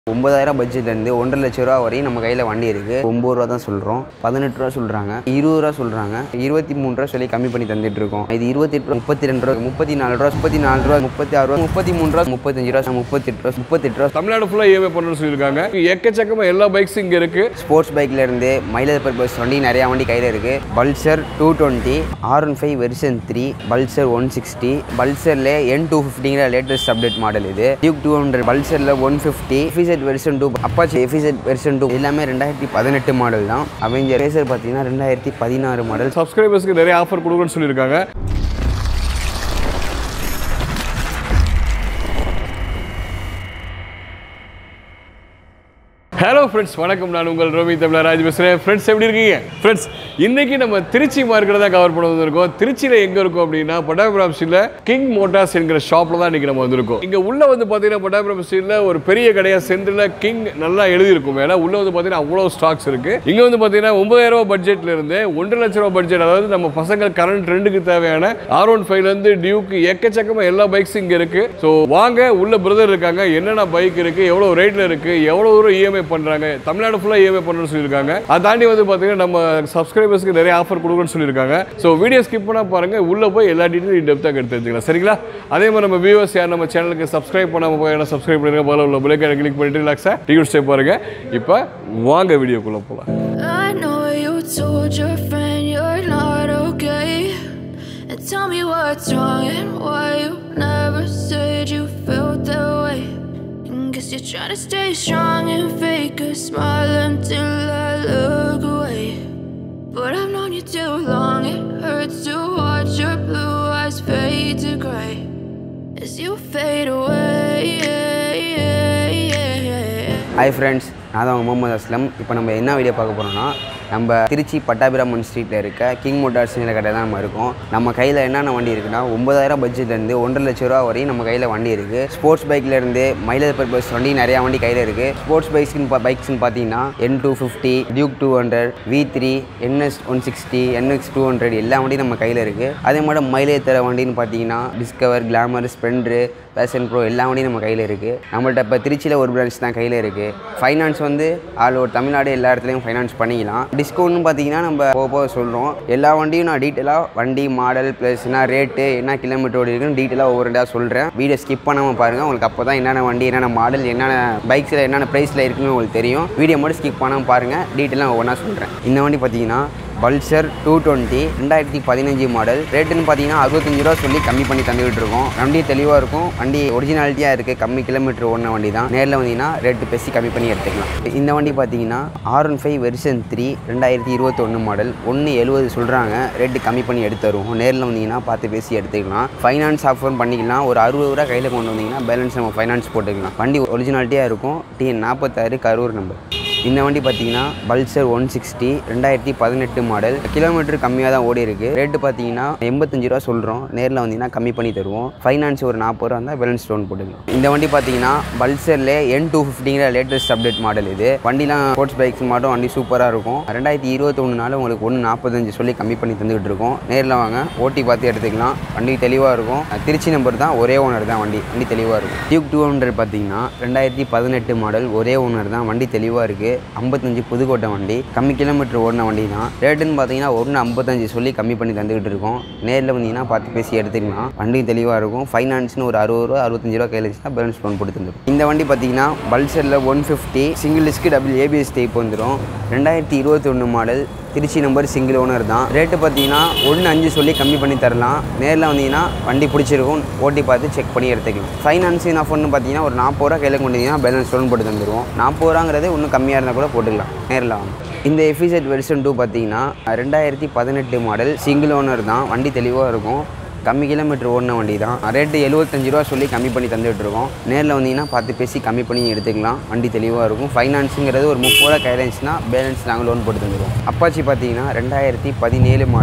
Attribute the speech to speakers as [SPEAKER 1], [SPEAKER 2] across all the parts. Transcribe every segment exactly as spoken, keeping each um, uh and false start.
[SPEAKER 1] ஒன்பதாயிரம் பட்ஜெட்லேருந்து ஒன்றரை லட்ச ரூபா வரையும் நம்ம கையில் வண்டி இருக்குது. ஒம்பது ரூபா தான் சொல்கிறோம், பதினெட்டு ரூபா சொல்கிறாங்க, இருபது ரூபா சொல்கிறாங்க, இருபத்தி மூணு ரூபா சொல்லி கம்மி பண்ணி தந்துட்டு இருக்கோம். இது இருபத்தெட்டு ரூபா, முப்பத்தி ரெண்டு ரூபா, முப்பத்தி நாலு ரூபா, முப்பத்தி நாலு ரூபா, முப்பத்தி ஆறு ரூபா, முப்பத்தி மூணு ரூபா, முப்பத்தஞ்சு ரூபா, முப்பத்தெட்டு ரூபா, முப்பத்தெட்டு ரூபா.
[SPEAKER 2] தமிழ்நாடு ஃபுல்லாக இஎம்ஐ பண்ணணும்னு சொல்லியிருக்காங்க. எக்கச்சக்கமாக எல்லா பைக்ஸ் இங்கே இருக்குது.
[SPEAKER 1] ஸ்போர்ட்ஸ் பைக்கில் இருந்து மைலேஜ் பர்பஸ் வண்டி நிறையா வண்டி கையில் இருக்குது. Pulsar two twenty, R one five version three, Pulsar one sixty, பல்சரில் என் டூ ஃபிஃப்டிங்கிற லேட்டஸ்ட் அப்டேட் மாடல் இது. டியூக் டூ ஹண்ட்ரட், பல்சரில் one fifty, FZ version two, Apache FZ version two எல்லாமே ரெண்டாயிரத்தி பதினெட்டு மாடல் தான். அவெஞ்சர் ரேசர் பார்த்தீங்கன்னா ரெண்டாயிரத்தி பதினாறு மாடல்.
[SPEAKER 2] சப்ஸ்கிரைபர்ஸ்க்கு நிறைய ஆஃபர் கொடுக்குறேன்னு சொல்லியிருக்காங்க. ஹலோ ஃப்ரெண்ட்ஸ், வணக்கம். நான் உங்கள் ரோமி தமிழராஜ் பேசுகிறேன். ஃப்ரெண்ட்ஸ், எப்படி இருக்கீங்க? ஃப்ரெண்ட்ஸ், இன்றைக்கி நம்ம திருச்சி மார்க்கெட்டை தான் கவர் பண்ண வந்திருக்கோம். திருச்சியில் எங்கே இருக்கும் அப்படின்னா பட்டாபிராம் ஸ்ட்ரீட்டில் கிங் மோட்டார்ஸ் என்கிற ஷாப்பில் தான் இன்றைக்கி நம்ம வந்திருக்கோம். இங்கே உள்ளே வந்து பார்த்தீங்கன்னா பட்டாபிராம் ஸ்ட்ரீட்டில் ஒரு பெரிய கடையாக சென்டரில் கிங் நல்லா எழுதியிருக்கும். ஏன்னா உள்ளே வந்து பார்த்தீங்கன்னா அவ்வளோ ஸ்டாக்ஸ் இருக்குது. இங்கே வந்து பார்த்தீங்கன்னா ஒன்பதாயிரம் ரூபா பட்ஜெட்லேருந்து ஒன்றரை லட்ச ரூபா பட்ஜெட், அதாவது நம்ம பசங்கள் கரண்ட் ட்ரெண்டுக்கு தேவையான ஆர் ஒன் ஃபைவ்லேருந்து டியூக் எக்கச்சக்கமாக எல்லா பைக்ஸும் இங்கே இருக்குது. ஸோ வாங்க, உள்ள பிரதர் இருக்காங்க, என்னென்ன பைக் இருக்குது, எவ்வளோ ரேட்டில் இருக்குது, எவ்வளோ தூரம் இஎம்ஐ பண்றாங்க, தமிழ்நாடு ஃபுல்லா இஎம்ஐ பண்ணணும்னு சொல்லியிருக்காங்க. அதை தாண்டி வந்து பார்த்தீங்கன்னா நம்ம சப்ஸ்கிரைபர்ஸ்க்கு நிறைய ஆஃபர் கொடுக்குறேன்னு சொல்லியிருக்காங்க. ஸோ வீடியோ ஸ்கிப் பண்ணா பாருங்க, உள்ள போய் எல்லா டீட்டெயிலும் டெப்த்தாக எடுத்து வச்சுக்கலாம். சரிங்களா? அதே மாதிரி நம்ம வியூவர்ஸ் யார் நம்ம சேனலுக்கு சப்ஸ்கிரைப் பண்ணாம போய் சப்ஸ்கிரைப் பண்ணுங்க, பல உள்ள பெல் ஐகானை கிளிக் பண்ணிட்டு ரிலாக்ஸா டியூட் ஸ்டே பாருங்க. இப்போ வாங்க வீடியோக்குள்ள போலாம்.
[SPEAKER 3] I know you told your friend you're not okay, and tell me what's wrong and why you never said you felt that way. Guess you're trying to stay strong and fake a smile until I look away. But I've known you too long, it hurts to watch your blue eyes fade to grey as you fade away.
[SPEAKER 1] Hi friends, நான் தான் முகமது அஸ்லம். இப்போ நம்ம என்ன video பார்க்க போகிறோம்னா, நம்ம திருச்சி பட்டாபிராமன் ஸ்ட்ரீட்டில் இருக்க கிங் மோட்டார்ஸ் கடை தான் நம்ம இருக்கோம். நம்ம கையில் என்னென்ன வண்டி இருக்குன்னா, ஒன்பதாயிரம் பட்ஜெட்லேருந்து ஒன்றரை லட்ச ரூபா வரையும் நம்ம கையில் வண்டி இருக்குது. ஸ்போர்ட்ஸ் பைக்லேருந்து மைலேஜ் பர்பஸ் வண்டி நிறையா வண்டி கையில் இருக்குது. ஸ்போர்ட்ஸ் பைக்ஸ்னு பைக்ஸ்னு பார்த்தீங்கன்னா N two fifty, Duke two hundred, V three, NS one sixty, NS two hundred எல்லா வண்டியும் நம்ம கையில் இருக்குது. அதே மாதிரி மைலேஜ் தர வண்டின்னு பார்த்தீங்கன்னா Discover, Glamour, Splendor, Passion Pro எல்லா வண்டியும் நம்ம கையில் இருக்குது. நம்மள்ட்ட இப்போ திருச்சியில் ஒரு பிரான்ச் தான் கையில் இருக்குது. ஃபைனான்ஸ் வந்து ஆல் ஓவர் தமிழ்நாடு எல்லா இடத்துலையும் ஃபைனான்ஸ் பண்ணிக்கலாம். டிஸ்கவுண்ட்னு பார்த்தீங்கன்னா நம்ம போக போக சொல்கிறோம். எல்லா வண்டியும் நான் டீட்டெயிலாக வண்டி மாடல் ப்ளஸ் என்ன ரேட்டு, என்ன கிலோமீட்டர் ஓடி இருக்குன்னு டீட்டெயிலாக ஒவ்வொரு ரெண்டாக சொல்கிறேன். வீடியோ ஸ்கிப் பண்ணாமல் பாருங்கள். உங்களுக்கு அப்போ தான் என்னென்ன வண்டி, என்னென்ன மாடல், என்னென்ன பைக்ஸில் என்னென்ன ப்ரைஸில் இருக்குன்னு உங்களுக்கு தெரியும். வீடியோ மட்டும் ஸ்கிப் பண்ணாமல் பாருங்கள், டீட்டெயிலாக ஒவ்வொன்றா சொல்கிறேன். இந்த வண்டி பார்த்தீங்கன்னா பல்சர் டூ டுவெண்ட்டி ரெண்டாயிரத்தி பதினஞ்சு மாடல். ரேட்டுன்னு பார்த்தீங்கன்னா அறுபத்தஞ்சு ரூபா சொல்லி கம்மி பண்ணி தந்துக்கிட்டு இருக்கோம். வண்டி தெளிவாக இருக்கும், வண்டி ஒரிஜினாலிட்டியாக இருக்குது, கம்மி கிலோமீட்டர் ஓடின வண்டி தான். நேரில் வந்தீங்கன்னா ரேட்டு பேசி கம்மி பண்ணி எடுத்துக்கலாம். இந்த வண்டி பார்த்தீங்கன்னா R one five version three ரெண்டாயிரத்தி இருபத்தொன்று மாடல். ஒன்று எழுபது சொல்கிறாங்க, ரேட்டு கம்மி பண்ணி எடுத்து தருவோம். நேரில் வந்தீங்கன்னா பார்த்து பேசி எடுத்துக்கலாம். ஃபைனான்ஸ் ஆஃபர் பண்ணிக்கலாம். ஒரு அறுபது ரூபா கையில் கொண்டு வந்தீங்கன்னா பேலன்ஸ் நம்ம ஃபைனான்ஸ் போட்டுக்கலாம். வண்டி ஒரிஜினாலிட்டியாக இருக்கும். டிஎன் நாற்பத்தாறு கரூர் நம்பர். இந்த வண்டி பார்த்தீங்கன்னா பல்சர் ஒன் சிக்ஸ்டி ரெண்டாயிரத்தி பதினெட்டு மாடல். கிலோமீட்டர் கம்மியாக தான் ஓடி இருக்குது. ரேட்டு பார்த்தீங்கன்னா எண்பத்தஞ்சு ரூபா சொல்கிறோம். நேரில் வந்தீங்கன்னா கம்மி பண்ணி தருவோம். ஃபைனான்ஸ் ஒரு நாற்பது ரூபா இருந்தால் பேலன்ஸ் லோன் போட்டுக்கலாம். இந்த வண்டி பார்த்தீங்கன்னா பல்சரில் என் டூ ஃபிஃப்டிங்கிற லேட்டஸ்ட் அப்டேட் மாடல் இது. வண்டிலாம் ஸ்போர்ட்ஸ் பைக்ஸ் மட்டும் வண்டி சூப்பராக இருக்கும். ரெண்டாயிரத்தி இருபத்தொன்னுனால உங்களுக்கு ஒன்று நாற்பத்தஞ்சு சொல்லி கம்மி பண்ணி தந்துக்கிட்டு இருக்கோம். நேரில் வாங்க, ஓட்டி பார்த்து எடுத்துக்கலாம். வண்டி தெளிவாக இருக்கும். திருச்சி நம்பர் தான், ஒரே ஓனர் தான். வண்டி வண்டி தெளிவாக இருக்கும். டியூக் டூ ஹண்ட்ரட் பார்த்தீங்கன்னா ரெண்டாயிரத்தி பதினெட்டு மாடல், ஒரே ஓனர் தான். வண்டி தெளிவாக இருக்குது. ஐம்பத்தஞ்சு புதுக்கோட்டை வண்டி, கம்மி கிலோமீட்டர் ஓடின வண்டி தான். ரேட்டுன்னு பார்த்தீங்கன்னா ஒன்று ஐம்பத்தஞ்சு சொல்லி கம்மி பண்ணி தந்துக்கிட்டு இருக்கோம். நேரில் வந்தீங்கன்னா பார்த்து பேசி எடுத்துக்கலாம். வண்டி தெளிவாக இருக்கும். ஃபைனான்ஸ்னு ஒரு அறுபது ரூபா அறுபத்தஞ்சு ரூபா கையில் வச்சுன்னா பேலன்ஸ் லோன் போட்டு தந்துடும். இந்த வண்டி பார்த்தீங்கன்னா பல்சரில் ஒன் ஃபிஃப்டி single disc double ABS type வந்துடும். ரெண்டாயிரத்தி இருபத்தி ஒன்று model, Trichy number, single owner தான். ரேட்டு பார்த்தீங்கன்னா ஒன்று அஞ்சு சொல்லி கம்மி பண்ணி தரலாம். நேரில் வந்தீங்கன்னா வண்டி பிடிச்சிருக்கும், ஓட்டி பார்த்து செக் பண்ணி எடுத்துக்கலாம். ஃபைனான்ஸ் ஆஃபர்னு பார்த்தீங்கன்னா ஒரு நாற்பது ரூபா கையில் கொண்டு வந்தீங்கன்னா பேலன்ஸ் லோன் போட்டு தந்துடுவோம். நாற்பது ரூபாங்கிறது இன்னும் கம்மியாக இருந்தால் கூட போட்டுக்கலாம். நேரில் வாங்க. இந்த எஃபிசெட் வெர்ஷன் டூ பார்த்தீங்கன்னா ரெண்டாயிரத்தி பதினெட்டு மாடல், சிங்கிள் ஓனர் தான். வண்டி தெளிவாக இருக்கும், கம்மி கிலோமீட்டர் ஓடின வண்டி தான். ரேட்டு எழுபத்தஞ்சு ரூபா சொல்லி கம்மி பண்ணி தந்துகிட்டு இருக்கோம். நேரில் வந்தீங்கன்னா பார்த்து பேசி கம்மி பண்ணி எடுத்துக்கலாம். வண்டி தெளிவாக இருக்கும். ஃபைனான்ஸுங்கிறது ஒரு முப்பது ரூபா கையில் இருந்துச்சுன்னா பேலன்ஸ் நாங்கள் லோன் போட்டு தந்துடுவோம். அப்பாச்சி பார்த்தீங்கன்னா ரெண்டாயிரத்தி பதினேழு மாடல்,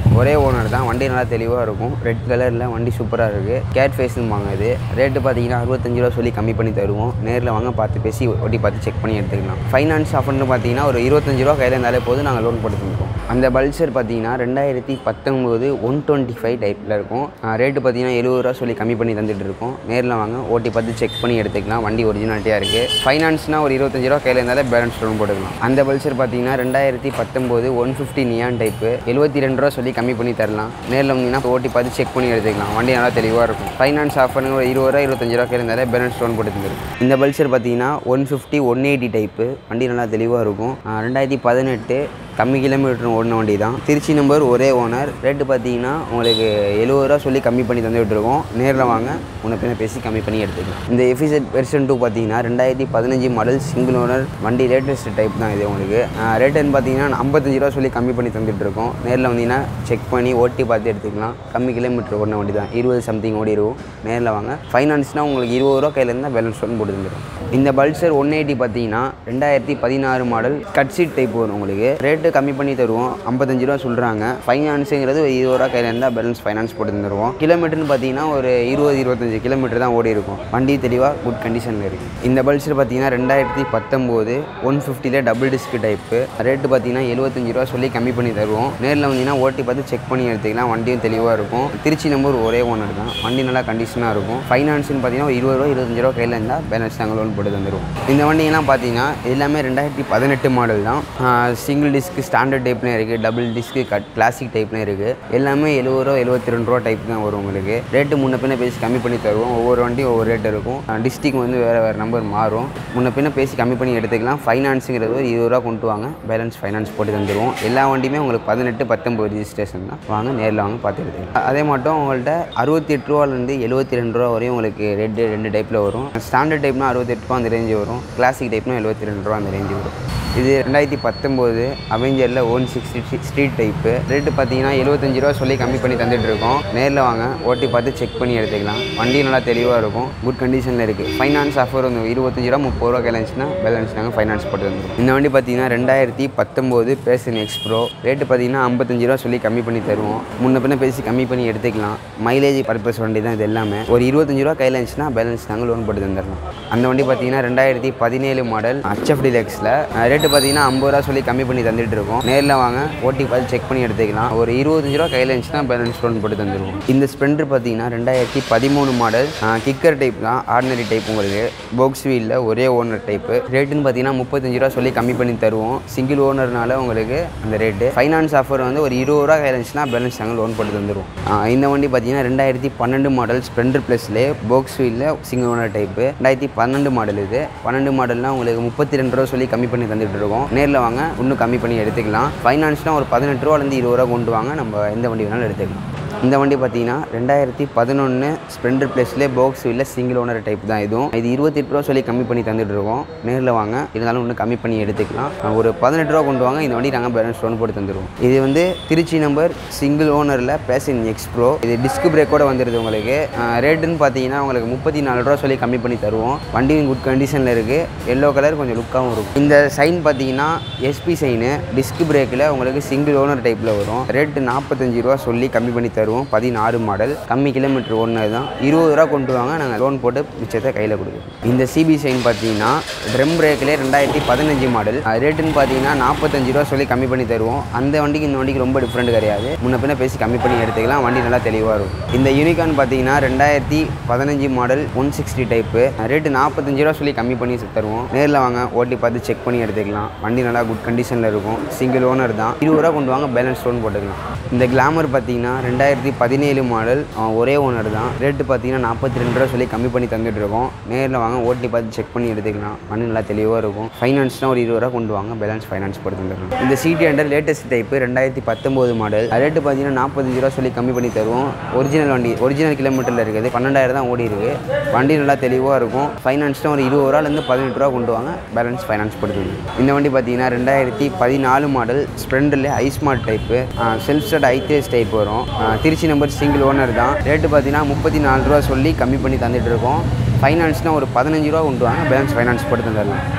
[SPEAKER 1] ஒரே ஓனர் தான். வண்டி நல்லா தெளிவாக இருக்கும். ரெட் கலரில் வண்டி சூப்பராக இருக்குது. கேட் ஃபேஸுன்னு இது ரேட்டு பார்த்தீங்கன்னா அறுபத்தஞ்சு ரூபா சொல்லி கம்மி பண்ணி தருவோம். நேரில் வாங்க பார்த்து பேசி ஒட்டி பார்த்து செக் பண்ணி எடுத்துக்கலாம். ஃபைனான்ஸ் ஆஃபர்னு பார்த்தீங்கன்னா ஒரு இருபத்தஞ்சு ரூபா கையில் இருந்தாலே போது நாங்கள் லோன் போட்டு தந்துருக்கோம். அந்த பல்சர் பார்த்தீங்கன்னா ரெண்டாயிரத்தி பத்தொம்போது ஒன் டுவெண்ட்டி ஃபைவ் டைப்பில் இருக்கும். ரேட்டு பார்த்தீங்கன்னா எழுபது ரூபா சொல்லி கம்மி பண்ணி தந்துட்டு இருக்கோம். நேரில் வாங்க ஓட்டி பார்த்து செக் பண்ணி எடுத்துக்கலாம். வண்டி ஒரிஜினாலிட்டியாக இருக்குது. ஃபைனான்ஸ்னால் ஒரு இருபத்தஞ்சு ரூபா கையில் இருந்தாலே பேலன்ஸ் லோன் போட்டுக்கலாம். அந்த பல்சர் பார்த்தீங்கன்னா ரெண்டாயிரத்தி பத்தொம்போது ஒன் ஃபிஃப்டி நியான் டைப்பு எழுபத்தி ரெண்டு ரூபா சொல்லி கம்மி பண்ணி தரலாம். நேரில் வந்தீங்கன்னா ஓட்டி பார்த்து செக் பண்ணி எடுத்துக்கலாம். வண்டி நல்லா தெளிவாக இருக்கும். ஃபைனான்ஸ் ஆஃபர்னு ஒரு இருபது ரூபா இருபத்தஞ்சு ரூபா கையில் இருந்தாலே பேலன்ஸ் லோன் போட்டு தந்துடும். இந்த பல்சர் பார்த்தீங்கன்னா one fifty one eighty type வண்டி நல்லா தெளிவாக இருக்கும். ரெண்டாயிரத்தி பதினெட்டு கம்மி கிலோமீட்டர் ஓடின வண்டி தான். திருச்சி நம்பர் ஒரே ஓனர். ரேட்டு பார்த்தீங்கன்னா உங்களுக்கு எழுபது ரூபா சொல்லி கம்மி பண்ணி தந்துட்டு இருக்கோம். நேரில் வாங்க உன்னை பின்ன பேசி கம்மி பண்ணி எடுத்துக்கலாம். இந்த எஃபிசெட் வெர்ஷன் டூ பார்த்தீங்கன்னா ரெண்டாயிரத்தி பதினஞ்சு மாடல் சிங்கிள் ஓனர் வண்டி. லேட்டஸ்ட் டைப் தான் இது உங்களுக்கு. ரேட்டுன்னு பார்த்தீங்கன்னா ஐம்பத்தஞ்சு ரூபா சொல்லி கம்மி பண்ணி தந்துட்டு இருக்கோம். நேரில் வந்தீங்கன்னா செக் பண்ணி ஓட்டி பார்த்து எடுத்துக்கலாம். கம்மி கிலோமீட்டர் ஓடின வண்டி தான். இருபது சம்திங் ஓடி இருக்கும். நேரில் வாங்க. ஃபைனான்ஸ்னால் உங்களுக்கு இருபது ரூபா கையில் இருந்தால் பேலன்ஸ் லோன் போட்டு தந்துடும். இந்த பல்சர் ஒன் எயிட்டி பார்த்தீங்கன்னா ரெண்டாயிரத்தி பதினாறு மாடல் கட் சீட் டைப் வரும் உங்களுக்கு. ரேட்டு கம்மி பண்ணி தருவோம். ஐம்பத்தஞ்சு ரூபா சொல்கிறாங்க. ஃபைனான்ஸுங்கிறது ஒரு இருபது ரூபா கையில் இருந்தால் பேலன்ஸ் ஃபைனான்ஸ் போட்டு தந்துடுவோம். கிலோமீட்டர்னு பார்த்தீங்கன்னா ஒரு இருபது இருபத்தஞ்சு கிலோமீட்டர் தான் ஓடி இருக்கும். வண்டி தெளிவாக குட் கண்டிஷனில் இருக்குது. இந்த பல்சர் பார்த்தீங்கன்னா ரெண்டாயிரத்தி பத்தொம்போது ஒன் ஃபிஃப்டியில் டபுள் டிஸ்க் டைப்பு. ரேட்டு பார்த்தீங்கன்னா எழுபத்தஞ்சு ரூபா சொல்லி கம்மி பண்ணி தருவோம். நேரில் வந்தீங்கன்னா ஓட்டி பார்த்து செக் பண்ணி எடுத்துக்கலாம். வண்டியும் தெளிவாக இருக்கும். திருச்சி நம்பர் ஒரே ஓனர் தான். வண்டி நல்லா கண்டிஷனாக இருக்கும். ஃபைனான்ஸ்னு பார்த்தீங்கன்னா இருபது ரூபா இருபத்தஞ்சு ரூபா கையில் இருந்தால் பேலன்ஸ் நாங்கள் லோன் போட்டு தந்துடுவோம். இந்த வண்டியெல்லாம் பார்த்தீங்கன்னா எல்லாமே ரெண்டாயிரத்தி பதினெட்டு மாடல் தான். சிங்கிள் டிஸ்க் ஸ்டாண்டர்ட் டைப்லேயும் இருக்குது. டபுள் டிஸ்க்கு கட் கிளாசிக் டைப்லேயும் இருக்குது. எல்லாமே எழுபது ரூபா எழுபத்தி ரெண்டு ரூபா டைப் தான் வரும் உங்களுக்கு. ரேட்டு முன்ன பின்ன பேசி கம்மி பண்ணி தருவோம். ஒவ்வொரு வண்டியும் ஒவ்வொரு ரேட் இருக்கும். டிஸ்ட்ரிக் வந்து வேறு வேறு நம்பர் மாறும். முன்ன பின்ன பேசி கம்மி பண்ணி எடுத்துக்கலாம். ஃபைனான்ஸுங்கிறது ஒரு இருபது ரூபா கொண்டு வாங்க. பேலன்ஸ் ஃபைனான்ஸ் போட்டு தந்துடுவோம். எல்லா வண்டியுமே உங்களுக்கு பதினெட்டு பத்தொம்பது ரிஜிஸ்ட்ரேஷன் தான். வாங்க நேரில் வாங்க பார்த்து எடுத்துக்கலாம். அதே மட்டும் உங்கள்கிட்ட அறுபத்தி எட்டு ரூபாலேருந்து எழுபத்தி ரெண்டு ரூபா வரையும் உங்களுக்கு ரெண்டு ரெண்டு டைப்பில் வரும். ஸ்டாண்டர்ட் டைப்னா அறுபத்தெட்டு ரூபா அந்த ரேஞ்சு வரும். கிளாசிக் டைப்னா எழுபத்தி ரெண்டு ரூபா அந்த ரேஞ்சு வரும். இது ரெண்டாயிரத்தி பத்தொம்போது அவெஞ்சரில் one sixty street type. Rate பார்த்தீங்கன்னா எழுபத்தஞ்சு ரூபா சொல்லி கம்மி பண்ணி தந்துட்டு இருக்கோம். நேரில் வாங்க ஓட்டி பார்த்து செக் பண்ணி எடுத்துக்கலாம். வண்டி நல்லா தெளிவாக இருக்கும். குட் கண்டிஷனில் இருக்குது. ஃபைனான்ஸ் ஆஃபர் வந்து இருபத்தஞ்சு ரூபா முப்பது ரூபா கிளஞ்சுன்னா பேலன்ஸ் நாங்கள் ஃபைனான்ஸ் போட்டு வந்துடும். இந்த வண்டி பார்த்தீங்கன்னா ரெண்டாயிரத்தி பத்தொம்போது பேசன் எக்ஸ்ப்ரோ. ரேட்டு பார்த்தீங்கன்னா ஐம்பத்தஞ்சு ரூபா சொல்லி கம்மி பண்ணி தருவோம். முன்ன பின்ன பேசி கம்மி பண்ணி எடுத்துக்கலாம். மைலேஜ் பர்பஸ் வண்டி தான் இது எல்லாமே. ஒரு இருபத்தஞ்சு ரூபா கையில் இருந்துச்சுன்னா பேலன்ஸ் நாங்கள் லோன் போட்டு தந்துடலாம். அந்த வண்டி பார்த்தீங்கன்னா ரெண்டாயிரத்தி பதினேழு மாடல் ஹெச்எஃப் டிலக்ஸில். ரேட்டு பார்த்தீங்கன்னா ஐம்பது ரூபா சொல்லி கம்மி பண்ணி தந்துட்டு இருக்கோம். நேரில் வாங்க ஓட்டி பார்த்து செக் பண்ணி எடுத்துக்கலாம். ஒரு இருபத்தஞ்சு ரூபா கையில் இருந்துச்சுன்னா பேலன்ஸ் லோன் போட்டு தந்துடுவோம். இந்த ஸ்ப்ளெண்டர் பார்த்தீங்கன்னா ரெண்டாயிரத்தி பதிமூணு மாடல் கிக்கர் டைப் தான். ஆர்டினரி டைப் உங்களுக்கு. போக்ஸ் வீலில் ஒரே ஓனர் டைப்பு. ரேட்டுன்னு பார்த்தீங்கன்னா முப்பத்தஞ்சு ரூபா சொல்லி கம்மி பண்ணி தருவோம். சிங்கிள் ஓனர்னால உங்களுக்கு அந்த ரேட்டு. ஃபைனான்ஸ் ஆஃபர் வந்து ஒரு இருபது ரூபா கையில் இருந்துச்சுன்னா பேலன்ஸ் நாங்கள் லோன் போட்டு தந்துடுவோம். இந்த வண்டி பார்த்தீங்கன்னா ரெண்டாயிரத்தி பன்னெண்டு மாடல் ஸ்ப்ளெண்டர் ப்ளஸ்லே போக்ஸ் வீலில் சிங்கிள் ஓனர் டைப்பு. ரெண்டாயிரத்தி பன்னெண்டு மாடல் இது. பன்னெண்டு மாடல்னால் உங்களுக்கு முப்பத்தி ரெண்டு ரூபா சொல்லி கம்மி பண்ணி தந்துட்டு இருக்கோம். நேரில் வாங்க இன்னும் கம்மி பண்ணி எடுத்துக்கலாம். ஃபைனான்ஸ்னால் ஒரு பதினெட்டு ரூபாலேருந்து இருபது ரூபா கொண்டு வாங்க. நம்ம எந்த வண்டி வேணாலும் எடுத்துக்கலாம். இந்த வண்டி பார்த்தீங்கன்னா ரெண்டாயிரத்தி பதினொன்று ஸ்ப்ளெண்டர் ப்ளஸ்லேயே பாக்ஸ் வீலில் சிங்கிள் ஓனர் டைப் தான். இதுவும் இது இருபத்தெட்டு ரூபா சொல்லி கம்மி பண்ணி தந்துட்டு இருக்கோம். நேரில் வாங்க. இருந்தாலும் இன்னும் கம்மி பண்ணி எடுத்துக்கலாம். ஒரு பதினெட்டு ரூபா கொண்டு வாங்க. இந்த வண்டி நாங்கள் பேலன்ஸ் லோன் போட்டு தந்துடுவோம். இது வந்து திருச்சி நம்பர் சிங்கிள் ஓனரில் பேசன் எக்ஸ்ப்ரோ. இது டிஸ்க் பிரேக்கோட வந்துடுது உங்களுக்கு. ரேட்டுன்னு பார்த்தீங்கன்னா உங்களுக்கு முப்பத்தி நாலு ரூபா சொல்லி கம்மி பண்ணி தருவோம். வண்டியும் குட் கண்டிஷனில் இருக்குது. எல்லோ கலர் கொஞ்சம் லுக்காகவும் இருக்கும். இந்த சைன் பார்த்தீங்கன்னா எஸ்பி சைனு. டிஸ்க் பிரேக்கில் உங்களுக்கு சிங்கிள் ஓனர் டைப்பில் வரும். ரேட்டு நாற்பத்தஞ்சு ரூபா சொல்லி கம்மி பண்ணி தருவோம். பதினாறு மாடல் கம்மி கிலோமீட்டர் ஒன்று தான். இருபது ரூபா கொண்டு வாங்க. நாங்கள் லோன் போட்டு மிச்சத்தை கையில் கொடுக்குறோம். இந்த சிபி சைன் பார்த்தீங்கன்னா ட்ரம் பிரேக்கிலே ரெண்டாயிரத்தி பதினஞ்சு மாடல். ரேட்டுன்னு பார்த்தீங்கன்னா நாற்பத்தஞ்சு ரூபா சொல்லி கம்மி பண்ணி தருவோம். அந்த வண்டிக்கு இந்த வண்டிக்கு ரொம்ப டிஃப்ரெண்ட் கிடையாது. முன்ன பின்ன பேசி கம்மி பண்ணி எடுத்துக்கலாம். வண்டி நல்லா தெளிவாக இருக்கும். இந்த யூனிகான் பார்த்தீங்கன்னா ரெண்டாயிரத்தி பதினஞ்சு model one sixty type. Rate நாற்பத்தஞ்சு ரூபா சொல்லி கம்மி பண்ணி தருவோம். நேரில் வாங்க ஓட்டி பார்த்து செக் பண்ணி எடுத்துக்கலாம். வண்டி நல்லா குட் கண்டிஷனில் இருக்கும். சிங்கிள் ஓனர் தான். இருபது ரூபா கொண்டு வாங்க. பேலன்ஸ் லோன் போட்டுக்கலாம். இந்த கிளாமர் பார்த்தீங்கன்னா ரெண்டாயிரத்தி பதினேழு மாடல் ஒரே ஓனர் தான். ரேட்டு பார்த்தீங்கன்னா நாற்பத்தி ரெண்டு ரூபா சொல்லி கம்மி பண்ணி தந்துட்டு இருக்கோம். நேரில் வாங்க ஓட்டி பார்த்து செக் பண்ணி எடுத்துக்கலாம். வண்டி நல்லா தெளிவாக இருக்கும். ஃபைனான்ஸ்னால் ஒரு இருபது ரூபா கொண்டு வாங்க. பேலன்ஸ் ஃபைனான்ஸ் போட்டு தந்துடலாம். இந்த சிடி ஹண்ட்ரட் லேட்டஸ்ட் டைப்பு ரெண்டாயிரத்தி பத்தொம்போது மாடல். ரேட்டு பார்த்தீங்கன்னா நாற்பத்தஞ்சு ரூபா சொல்லி கம்மி பண்ணி தருவோம். ஒரிஜினல் வண்டி ஒரிஜினல் கிலோமீட்டரில் இருக்குது. பன்னெண்டாயிரம் தான் ஓடி இருக்குது. வண்டி நல்லா தெளிவாக இருக்கும். ஃபைனான்ஸ்னால் ஒரு இருபது ரூபாலேருந்து பதினெட்டு ரூபா கொண்டு வாங்க. பேலன்ஸ் ஃபைனான்ஸ் போட்டு தந்துடும். இந்த வண்டி பார்த்தீங்கன்னா ரெண்டாயிரத்தி பதினாலு மாடல் ஸ்ப்ளெண்டரில் iSmart type. Self start IDS type வரும். திருச்சி நம்பர் சிங்கிள் ஓனர் தான். ரேட்டு பார்த்தீங்கன்னா முப்பத்தி நாலு ரூபா சொல்லி கம்மி பண்ணி தந்துட்டு இருக்கோம். ஃபைனான்ஸ்னால் ஒரு பதினஞ்சு ரூபா கொண்டு வாங்க. பேலன்ஸ் ஃபைனான்ஸ் போட்டு தந்துடலாம்.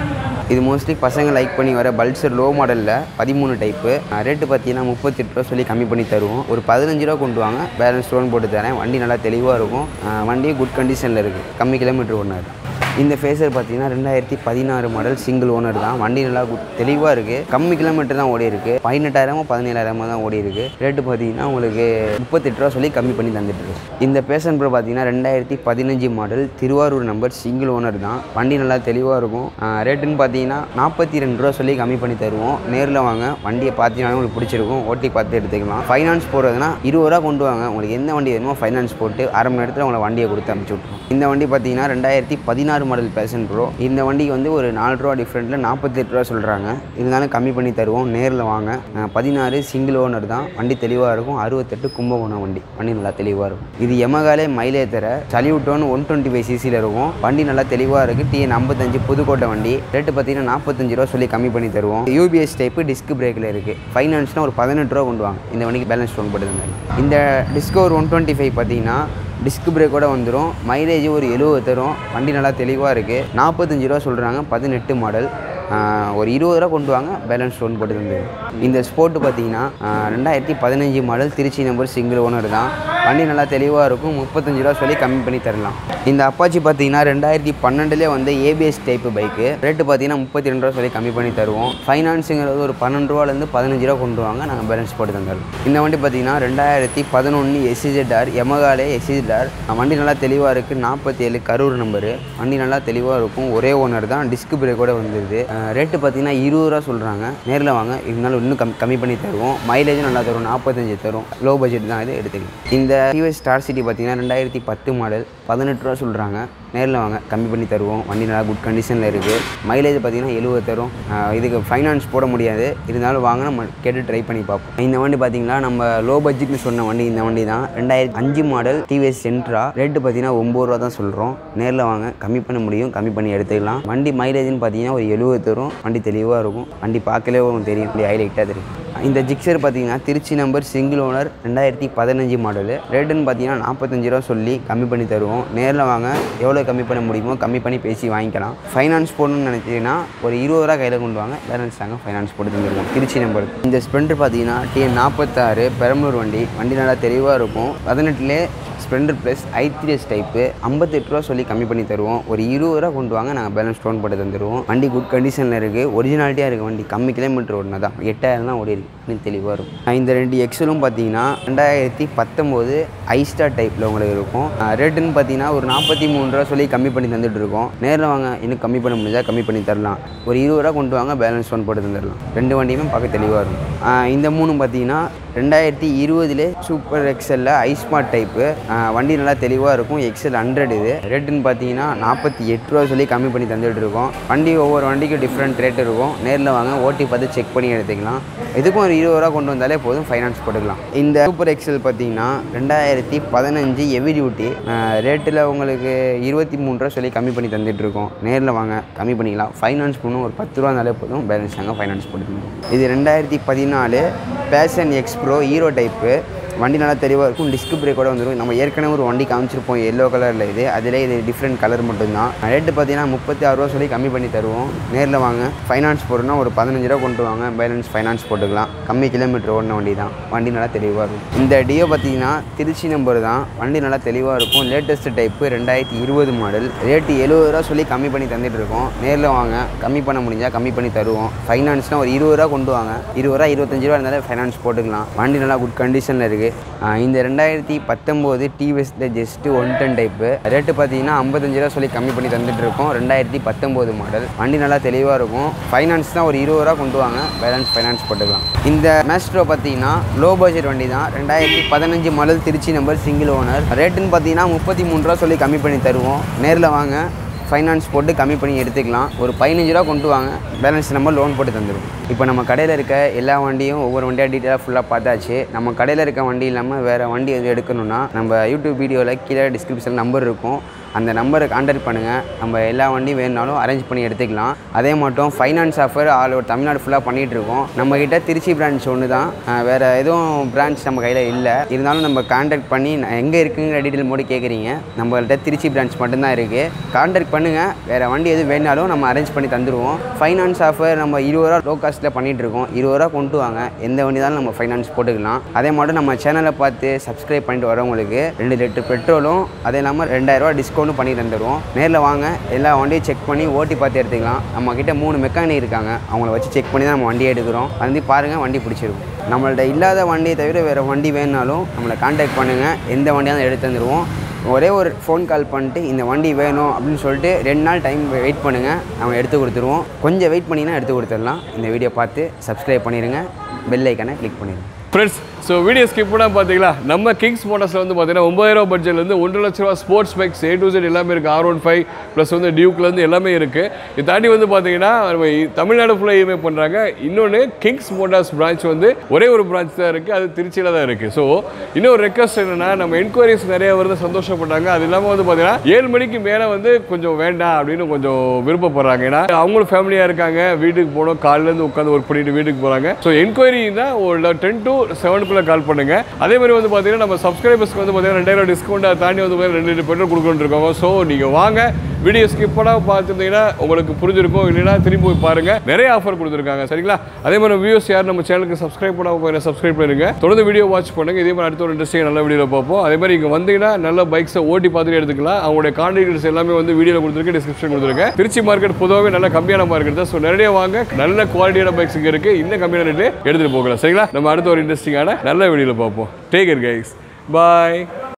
[SPEAKER 1] இது மோஸ்ட்லி பசங்க லைக் பண்ணி வர பல்சர் லோ மாடலில் பதிமூணு டைப்பு. ரேட்டு பார்த்தீங்கன்னா முப்பத்தெட்டு ரூபா சொல்லி கம்மி பண்ணி தருவோம். ஒரு பதினஞ்சு ரூபா கொண்டு வாங்க, பேலன்ஸ் லோன் போட்டு தரேன். வண்டி நல்லா தெளிவாக இருக்கும். வண்டி குட் கண்டிஷனில் இருக்குது. கம்மி கிலோமீட்டர் ஓனர். இந்த ஃபேஸர் பார்த்தீங்கன்னா ரெண்டாயிரத்தி பதினாறு மாடல் சிங்கிள் ஓனர் தான். வண்டி நல்லா தெளிவாக இருக்குது. கம்மி கிலோமீட்டர் தான் ஓடி இருக்குது. பதினெட்டாயிரமோ பதினேழாயிரமோ தான் ஓடி இருக்குது. ரேட்டு பார்த்தீங்கன்னா உங்களுக்கு முப்பத்தெட்டு ரூபா சொல்லி கம்மி பண்ணி தந்துட்டு இருக்கு. இந்த பேஷன் ப்ரோ பார்த்தீங்கன்னா ரெண்டாயிரத்தி பதினஞ்சு model Tiruvarur number single owner தான். வண்டி நல்லா தெளிவாக இருக்கும். ரேட்டுன்னு பார்த்தீங்கன்னா நாற்பத்தி ரெண்டு ரூபா சொல்லி கம்மி பண்ணி தருவோம். நேரில் வாங்க, வண்டியை பார்த்தீங்கன்னா உங்களுக்கு பிடிச்சிருக்கும். ஓட்டி பார்த்து எடுத்துக்கலாம். ஃபைனான்ஸ் போடுறதுனா இருபது ரூபா கொண்டு வாங்க. உங்களுக்கு எந்த வண்டி வேணுமோ ஃபைனான்ஸ் போட்டு அரை மணி நேரத்தில் உங்களை வண்டியை கொடுத்து அனுப்பிச்சி விட்ருவோம். இந்த வண்டி பார்த்தீங்கன்னா ரெண்டாயிரத்தி பதினாறு மாடல் பேஷன் ப்ரோ. இந்த வண்டிக்கு வந்து ஒரு நாலு ரூபா டிஃப்ரெண்ட்டில் நாற்பத்தெட்டு ரூபா சொல்கிறாங்க. இருந்தாலும் கம்மி பண்ணி தருவோம். நேரில் வாங்க. பதினாறு சிங்கிள் ஓனர் தான். வண்டி தெளிவாக இருக்கும். அறுபத்தெட்டு கும்பகோணம் வண்டி. வண்டி நல்லா தெளிவாக இருக்கும். இது எமகாலே மைலேஜ் தர சல்யூட்டோன்னு ஒன் டுவெண்ட்டி ஃபைவ் சிசியில் இருக்கும். வண்டி நல்லா தெளிவாக இருக்குது. டிஎன் ஐம்பத்தஞ்சு புதுக்கோட்டை வண்டி. ரேட்டு பார்த்தீங்கன்னா நாற்பத்தஞ்சு ரூபா சொல்லி கம்மி பண்ணி தருவோம். யூபிஎஸ் டைப்பு டிஸ்க் பிரேக்கில் இருக்குது. ஃபைனான்ஸ்னால் ஒரு பதினெட்டு ரூபா கொண்டு வாங்க. இந்த வண்டிக்கு பேலன்ஸ் லோன் போட்டு. இந்த டிஸ்கவர் ஒன் டுவெண்ட்டி ஃபைவ் பார்த்தீங்கன்னா டிஸ்க் பிரேக்கோட வந்துடும். மைலேஜ் ஒரு எழுபது தரும். வண்டி நல்லா தெளிவாக இருக்குது. நாற்பத்தஞ்சு ரூபா சொல்கிறாங்க. பதினெட்டு மாடல். ஒரு இருபது ரூபா கொண்டு வாங்க, பேலன்ஸ் லோன் போட்டு தந்து. இந்த ஸ்போர்ட்டு பார்த்தீங்கன்னா ரெண்டாயிரத்தி பதினஞ்சு model Trichy number single owner தான். வண்டி நல்லா தெளிவாக இருக்கும். முப்பத்தஞ்சு ரூபா சொல்லி கம்மி பண்ணி தரலாம். இந்த அப்பாச்சி பார்த்தீங்கன்னா ரெண்டாயிரத்தி பன்னெண்டுலேயே வந்து ஏபிஎஸ் டைப்பு பைக்கு. ரேட்டு பார்த்தீங்கன்னா முப்பத்தி ரெண்டு ரூபா சொல்லி கம்மி பண்ணி தருவோம். ஃபைனான்ஸுங்கிறது ஒரு பன்னெண்டு ரூபாலேருந்து பதினஞ்சு ரூபா கொண்டு வாங்க, நாங்கள் பேலன்ஸ் போட்டு தந்துடுறோம். இந்த வண்டி பார்த்தீங்கன்னா ரெண்டாயிரத்தி பதினொன்று எஸ்இஜெட்ஆர் எமகாலே எஸ்இஜெட்ஆர். வண்டி நல்லா தெளிவாக இருக்குது. நாற்பத்தி ஏழு கரூர் நம்பரு. வண்டி நல்லா தெளிவாக இருக்கும். ஒரே ஓனர் தான். டிஸ்க் பிரேக்கோட வந்துடுது. ரேட்டு பார்த்தீங்கன்னா இருபது ரூபா சொல்கிறாங்க. நேரில் வாங்க, இருந்தாலும் இன்னும் கம் கம்மி பண்ணி தருவோம். மைலேஜும் நல்லா தரும். நாற்பத்தஞ்சு தரும். லோ பட்ஜெட் தான் இது, எடுத்துக்கலாம். இந்த டிவிஎஸ் ஸ்டார் சிட்டி பார்த்தீங்கன்னா ரெண்டாயிரத்தி பத்து மாடல் பதினெட்டு ரூபா சொல்கிறாங்க. நேரில் வாங்க, கம்மி பண்ணி தருவோம். வண்டி நல்லா குட் கண்டிஷனில் இருக்குது. மைலேஜ் பார்த்தீங்கன்னா எழுபது தரும். இதுக்கு ஃபைனான்ஸ் போட முடியாது. இருந்தாலும் வாங்க, நம்ம கேட்டு ட்ரை பண்ணி பார்ப்போம். இந்த வண்டி பார்த்தீங்கன்னா நம்ம லோ பட்ஜெட்னு சொன்ன வண்டி இந்த வண்டி தான். ரெண்டாயிரத்தி அஞ்சு மாடல் டிவிஎஸ் சென்ட்ரா. ரேட்டு பார்த்தீங்கன்னா ஒம்பது ரூபா தான் சொல்கிறோம். நேரில் வாங்க, கம்மி பண்ண முடியும். கம்மி பண்ணி எடுத்துக்கலாம். வண்டி மைலேஜ்னு பார்த்தீங்கன்னா ஒரு எழுபது தரும். வண்டி தெளிவாக இருக்கும். வண்டி பார்க்கலே உங்களுக்கு தெரியும். வண்டி ஹைலைட்டாக தெரியும். இந்த ஜிக்ஸர் பார்த்தீங்கன்னா திருச்சி நம்பர் சிங்கிள் ஓனர் ரெண்டாயிரத்தி பதினஞ்சு மாடலு. ரேட்டுன்னு பார்த்தீங்கன்னா நாற்பத்தஞ்சு ரூபா சொல்லி கம்மி பண்ணி தருவோம். நேரில் வாங்க, எவ்வளோ கம்மி பண்ண முடியுமோ கம்மி பண்ணி பேசி வாங்கிக்கலாம். ஃபைனான்ஸ் போடணும்னு நினச்சிங்கன்னா ஒரு இருபது ரூபா கையில் கொண்டு வாங்க, பேலன்ஸ் தாங்க ஃபைனான்ஸ் போட்டு தந்துருக்கோம். திருச்சி நம்பர். இந்த ஸ்ப்ளெண்டர் பார்த்தீங்கன்னா டிஎன் நாற்பத்தாறு பெரம்பலூர் வண்டி. வண்டி நல்லா தெளிவாக இருக்கும். பதினெட்டுலேயே Splendor plus i three S type. ஐம்பத்தெட்டு ரூபா சொல்லி கம்மி பண்ணி தருவோம். ஒரு இருபது ரூபா கொண்டு வாங்க, நாங்கள் பேலன்ஸ் லோன் போட்டு தந்துடுவோம். வண்டி குட் கண்டிஷனில் இருக்குது. ஒரிஜினாலிட்டியாக இருக்குது. வண்டி கம்மி கிலோமீட்டர் ஓடினா தான். எட்டாயிரம் தான் ஓடி இருக்குது. தெளிவாக இருக்கும். இந்த ரெண்டு எக்ஸலும் பார்த்தீங்கன்னா ரெண்டாயிரத்தி பத்தொம்போது ஐஸ்டார் டைப்பில் உங்களுக்கு இருக்கும். ரேட்டுன்னு பார்த்தீங்கன்னா ஒரு நாற்பத்தி மூணு ரூபா சொல்லி கம்மி பண்ணி தந்துட்டு இருக்கோம். நேரில் வாங்க, இன்னும் கம்மி பண்ண முடிஞ்சால் கம்மி பண்ணி தரலாம். ஒரு இருபது ரூபா கொண்டு வாங்க, பேலன்ஸ் லோன் போட்டு தந்துடலாம். ரெண்டு வண்டியுமே பார்க்க தெளிவாக இருக்கும். இந்த மூணு பார்த்தீங்கன்னா ரெண்டாயிரத்தி இருபதுலே சூப்பர் எக்ஸலில் ஐஸ்மார்ட் டைப்பு. வண்டி நல்லா தெளிவாக இருக்கும். எக்ஸல் ஹண்ட்ரட் இது. ரேட்டுன்னு பார்த்தீங்கன்னா நாற்பத்தி எட்டு ரூபா சொல்லி கம்மி பண்ணி தந்துட்டு இருக்கோம். வண்டி ஒவ்வொரு வண்டிக்கும் டிஃப்ரெண்ட் ரேட் இருக்கும். நேரில் வாங்க, ஓட்டி பார்த்து செக் பண்ணி எடுத்துக்கலாம். இதுக்கும் ஒரு இருபது ரூபா கொண்டு வந்தாலே போதும், ஃபைனான்ஸ் போட்டுக்கலாம். இந்த சூப்பர் எக்ஸல் பார்த்தீங்கன்னா ரெண்டாயிரத்தி பதினஞ்சு ஹெவி டியூட்டி. ரேட்டில் உங்களுக்கு இருபத்தி மூணு ரூபா சொல்லி கம்மி பண்ணி தந்துட்டு இருக்கோம். நேரில் வாங்க, கம்மி பண்ணிக்கலாம். ஃபைனான்ஸ் பண்ணணும், ஒரு பத்து ரூபா இருந்தாலே போதும், பேலன்ஸ் தாங்க ஃபைனான்ஸ் போட்டுக்கலாம். இது ரெண்டாயிரத்தி பதினாலு Passion X Pro Hero type. வண்டி நல்லா தெளிவாக இருக்கும். டிஸ்க் பிரேக்கோட வந்துடும். நம்ம ஏற்கனவே ஒரு வண்டி காமிச்சிருப்போம் எல்லோ கலரில். இது அதிலே இது டிஃப்ரெண்ட் கலர் மட்டும்தான். ரேட்டு பார்த்தீங்கன்னா முப்பத்தி ஆறு ரூபா சொல்லி கம்மி பண்ணி தருவோம். நேரில் வாங்க, ஃபைனான்ஸ் போடணும்னா ஒரு பதினஞ்சு ரூபா கொண்டு வாங்க, பேலன்ஸ் ஃபைனான்ஸ் போட்டுக்கலாம். கம்மி கிலோமீட்டர் ஓடின வண்டி தான். வண்டி நல்லா தெளிவாக இருக்கும். இந்த டியோ பார்த்தீங்கன்னா திருச்சி நம்பர் தான். வண்டி நல்லா தெளிவாக இருக்கும். லேட்டஸ்ட் டைப்பு ரெண்டாயிரத்தி இருபது மாடல். ரேட்டு எழுபது ரூபா சொல்லி கம்மி பண்ணி தந்துட்டு இருக்கோம். நேரில் வாங்க, கம்மி பண்ண முடிஞ்சால் கம்மி பண்ணி தருவோம். ஃபைனான்ஸ்னால் ஒரு இருபது ரூபா கொண்டு வாங்க. இருபது ரூபா இருபத்தஞ்சு ரூபா இருந்தாலே ஃபைனான்ஸ் போட்டுக்கலாம். வண்டி நல்லா குட் கண்டிஷனில் இருக்குது. இந்த ரெண்டாயிரத்தி பத்தொம்போது டிவிஎஸில் just one ten type. Rate பார்த்தீங்கன்னா ஐம்பத்தஞ்சு ரூபா சொல்லி கம்மி பண்ணி தந்துட்டு இருக்கோம். ரெண்டாயிரத்தி பத்தொம்போது மாடல். வண்டி நல்லா தெளிவாக இருக்கும். ஃபைனான்ஸ் தான் ஒரு இருபது ரூபா கொண்டு வாங்க, பேலன்ஸ் ஃபைனான்ஸ் போட்டுக்கலாம். இந்த மேஸ்ட்ரோ பார்த்தீங்கன்னா லோ பட்ஜெட் வண்டி தான். ரெண்டாயிரத்தி பதினஞ்சு model Trichy number single owner. ரேட்டுன்னு பார்த்தீங்கன்னா முப்பத்தி மூணு ரூபா சொல்லி கம்மி பண்ணி தருவோம். நேரில் வாங்க, ஃபைனான்ஸ் போட்டு கம்மி பண்ணி எடுத்துக்கலாம். ஒரு பதினஞ்சு ரூபா கொண்டு வாங்க, பேலன்ஸ் நம்ம லோன் போட்டு தந்துடும். இப்போ நம்ம கடையில் இருக்க எல்லா வண்டியும் ஒவ்வொரு வண்டியாக டீட்டெயிலாக ஃபுல்லாக பார்த்தாச்சு. நம்ம கடையில் இருக்க வண்டி இல்லாமல் வேறு வண்டி எது எடுக்கணும்னா நம்ம யூடியூப் வீடியோவில் கீழே டிஸ்கிரிப்ஷனில் நம்பர் இருக்கும். அந்த நம்பரை கான்டாக்ட் பண்ணுங்கள். நம்ம எல்லா வண்டியும் வேணுனாலும் அரேஞ்ச் பண்ணி எடுத்துக்கலாம். அதே மட்டும் finance offer all over Tamil Nadu ஃபுல்லாக பண்ணிகிட்ருக்கோம். நம்மக்கிட்ட திருச்சி பிரான்ச் ஒன்று தான், வேறு எதுவும் பிரான்ச் நம்ம கையில் இல்லை. இருந்தாலும் நம்ம கான்டாக்ட் பண்ணி எங்கே இருக்குங்கிற டீட்டெயில் மோடி கேட்குறீங்க. நம்மள்கிட்ட திருச்சி பிரான்ச் மட்டும்தான் இருக்குது. கான்டாக்ட் பண்ணுங்கள். வேறு வண்டி எதுவும் வேணாலும் நம்ம அரேஞ்ச் பண்ணி தந்துடுவோம். ஃபைனான்ஸ் ஆஃபர் நம்ம இருபது ரூபா லோ காஸ்ட்டில் பண்ணிகிட்ருக்கோம். இருபது ரூபா கொண்டு வாங்க, எந்த வண்டி தான் நம்ம ஃபைனான்ஸ் போட்டுக்கலாம். அதே மட்டும் நம்ம சேனலை பார்த்து சப்ஸ்கிரைப் பண்ணிட்டு வரவங்களுக்கு ரெண்டு லிட்டர் பெட்ரோலும் அதே இல்லாமல் ரெண்டாயிரரூவா டிஸ்கவுண்ட்டும் பண்ணி தந்துடுவோம். நேரில் வாங்க, எல்லா வண்டியும் செக் பண்ணி ஓட்டி பார்த்து எடுத்துக்கலாம். நம்மக்கிட்ட மூணு மெக்கானிக் இருக்காங்க, அவங்கள வச்சு செக் பண்ணி தான் நம்ம வண்டியை எடுக்கிறோம். வந்து பாருங்கள், வண்டி பிடிச்சிருக்கும். நம்மள்ட்ட இல்லாத வண்டியை தவிர வேறு வண்டி வேணுனாலும் நம்மளை கான்டாக்ட் பண்ணுங்கள். எந்த வண்டியாக எடுத்து தந்துடுவோம். ஒரே ஒரு ஃபோன் கால் பண்ணிட்டு இந்த வண்டி வேணும் அப்படின்னு சொல்லிட்டு ரெண்டு நாள் டைம் வெயிட் பண்ணுங்கள், நம்ம எடுத்து கொடுத்துருவோம். கொஞ்சம் வெயிட் பண்ணிங்கன்னா எடுத்து கொடுத்துடலாம். இந்த வீடியோ பார்த்து சப்ஸ்கிரைப் பண்ணிடுங்க, பெல் ஐக்கானை கிளிக் பண்ணிடுங்க.
[SPEAKER 2] ஃப்ரெண்ட்ஸ், ஸோ வீடியோ ஸ்கிப் பண்ணால் பார்த்தீங்களா, நம்ம கிங்ஸ் மோட்டார்ஸில் வந்து பார்த்தீங்கன்னா ஒம்பதாயிரம் பட்ஜெட்லேருந்து ஒன்றரை லட்ச ரூபா sports bikes A to Z எல்லாமே இருக்குது. ஆர் ஒன் ஃபைவ் ப்ளஸ் வந்து டியூக்லேருந்து எல்லாமே இருக்குது. இதை தாண்டி வந்து பார்த்தீங்கன்னா நம்ம தமிழ்நாடு ஃபுல்லாக இஎம்ஐ பண்ணுறாங்க. இன்னொன்று கிங்ஸ் மோட்டார்ஸ் பிரான்ச் வந்து ஒரே ஒரு பிரான்ச் தான் இருக்குது, அது திருச்சியில் தான் இருக்குது. ஸோ இன்னொரு ரெக்வஸ்ட் என்னென்னா, நம்ம என்கொயரிஸ் நிறைய வருது, சந்தோஷப்பட்டாங்க. அது இல்லாமல் வந்து பார்த்தீங்கன்னா ஏழு மணிக்கு மேலே வந்து கொஞ்சம் வேண்டாம் அப்படின்னு கொஞ்சம் விருப்பப்படுறாங்க. ஏன்னா அவங்களும் ஃபேமிலியாக இருக்காங்க, வீட்டுக்கு போகணும், காலிலேருந்து உட்காந்து ஒர்க் பண்ணிட்டு வீட்டுக்கு போகிறாங்க. ஸோ என்கொயரி தான் ஒரு டென் டு செவனுக்குள்ளே கால் பண்ணுங்க. அதே மாதிரி வந்து பார்த்தீங்கன்னா நம்ம சப்ஸ்கிரைபர்ஸ்க்கு வந்து பார்த்தீங்கன்னா ரெண்டாயிரம் டிஸ்கவுண்ட் தாண்டி வந்து ரெண்டு லிட்டர் பெட்ரோல் கொடுக்கணும் இருக்காங்க. ஸோ நீங்கள் வாங்க, வீடியோ ஸ்கிப் பண்ணால் பார்த்துருந்தீங்கன்னா உங்களுக்கு புரிஞ்சிருக்கும். இல்லைன்னா திரும்பி போய் பாருங்க, நிறைய ஆஃபர் கொடுத்துருக்காங்க. சரிங்களா? அதே மாதிரி வியூஸ் யார் நம்ம சேனலுக்கு சப்ஸ்கிரைப் பண்ணாமல் போய் சப்ஸ்கிரைப் பண்ணிருங்க. தொடர்ந்து வீடியோ வாட்ச் பண்ணுங்க. இதே மாதிரி அடுத்த ஒரு இன்ட்ரெஸ்டிங் நல்ல வீடியோ பார்ப்போம். அதே மாதிரி இங்கே வந்தீங்கன்னா நல்ல பைக்ஸை ஓட்டி பார்த்துட்டு எடுத்துக்கலாம். அவங்களுடைய கான்டாக்ட்ஸ் எல்லாமே வந்து வீடியோவில் கொடுத்துருக்கு, டிஸ்கிரிப்ஷன் கொடுத்துருக்கேன். திருச்சி மார்க்கெட் பொதுவாகவே நல்ல கம்மியான மார்க்கெட் தான். ஸோ நிறைய வாங்க, நல்ல குவாலிட்டியான பைக்ஸ் இங்கே இருக்குது. இன்னும் கம்மியான ரேட்டு எடுத்துகிட்டு போகலாம். சரிங்களா? நம்ம அடுத்த ஒரு இன்ட்ரெஸ்டிங்கான நல்ல வீடியோவில் பார்ப்போம். டேக் கேர் கைஸ், பாய்.